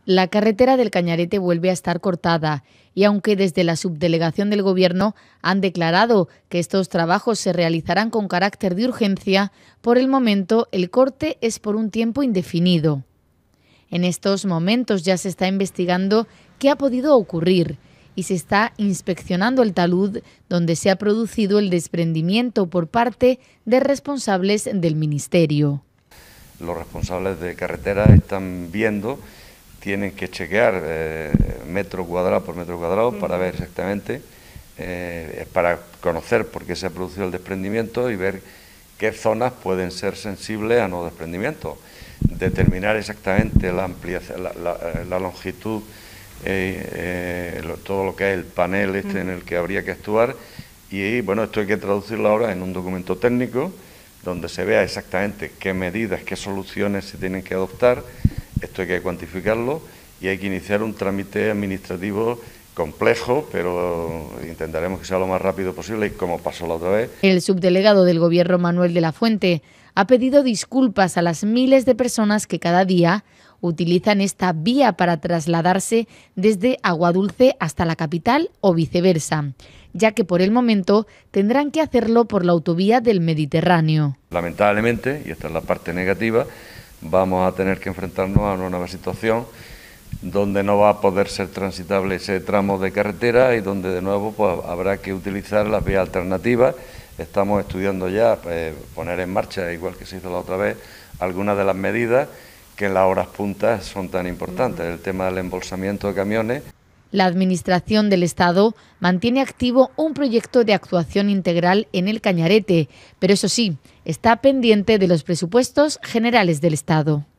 La carretera del Cañarete vuelve a estar cortada y aunque desde la subdelegación del Gobierno han declarado que estos trabajos se realizarán con carácter de urgencia, por el momento el corte es por un tiempo indefinido. En estos momentos ya se está investigando qué ha podido ocurrir y se está inspeccionando el talud donde se ha producido el desprendimiento por parte de responsables del Ministerio. Los responsables de carretera están viendo, tienen que chequear metro cuadrado por metro cuadrado para ver exactamente, para conocer por qué se ha producido el desprendimiento y ver qué zonas pueden ser sensibles a nuevos desprendimientos. Determinar exactamente la ampliación, la longitud, todo lo que es el panel en el que habría que actuar y bueno, esto hay que traducirlo ahora en un documento técnico donde se vea exactamente qué medidas, qué soluciones se tienen que adoptar. Esto hay que cuantificarlo y hay que iniciar un trámite administrativo complejo, pero intentaremos que sea lo más rápido posible y como pasó la otra vez. El subdelegado del Gobierno, Manuel de la Fuente, ha pedido disculpas a las miles de personas que cada día utilizan esta vía para trasladarse desde Aguadulce hasta la capital o viceversa, ya que por el momento tendrán que hacerlo por la autovía del Mediterráneo. Lamentablemente, y esta es la parte negativa, vamos a tener que enfrentarnos a una nueva situación donde no va a poder ser transitable ese tramo de carretera y donde de nuevo pues, habrá que utilizar las vías alternativas. Estamos estudiando ya poner en marcha, igual que se hizo la otra vez, algunas de las medidas que en las horas puntas son tan importantes, el tema del embolsamiento de camiones. La Administración del Estado mantiene activo un proyecto de actuación integral en el Cañarete, pero eso sí, está pendiente de los presupuestos generales del Estado.